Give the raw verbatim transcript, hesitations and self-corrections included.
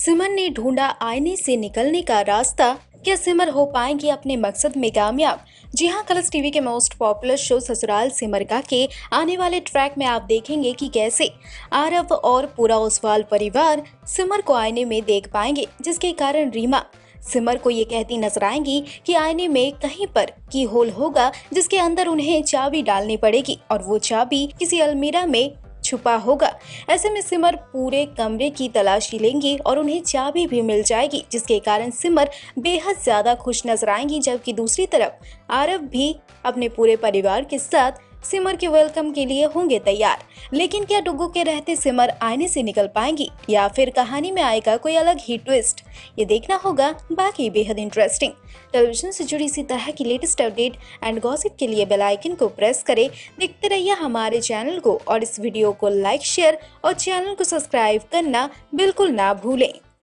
सिमर ने ढूंढा आईने से निकलने का रास्ता। क्या सिमर हो पाएंगी अपने मकसद में कामयाब? जी हाँ, कलर्स टीवी के most popular show Sasural Simar का के आने वाले ट्रैक में आप देखेंगे कि कैसे आरव और पूरा ओसवाल परिवार सिमर को आईने में देख पाएंगे, जिसके कारण रीमा सिमर को ये कहती नजर आएंगी कि आईने में कहीं पर की होल होगा, जिसके अंदर उन्हें चाबी डालनी पड़ेगी और वो चाबी किसी अलमीरा में छुपा होगा। ऐसे में सिमर पूरे कमरे की तलाशी लेंगी और उन्हें चाबी भी मिल जाएगी, जिसके कारण सिमर बेहद ज्यादा खुश नजर आएंगी। जबकि दूसरी तरफ आरव भी अपने पूरे परिवार के साथ सिमर के वेलकम के लिए होंगे तैयार। लेकिन क्या डुग्गू के रहते सिमर आईने से निकल पाएंगी या फिर कहानी में आएगा कोई अलग ही ट्विस्ट? ये देखना होगा। बाकी बेहद इंटरेस्टिंग टेलीविजन से जुड़ी इसी तरह की लेटेस्ट अपडेट एंड गॉसिप के लिए बेल आइकन को प्रेस करें। देखते रहिए हमारे चैनल को और इस वीडियो को लाइक, शेयर और चैनल को सब्सक्राइब करना बिल्कुल ना भूलें।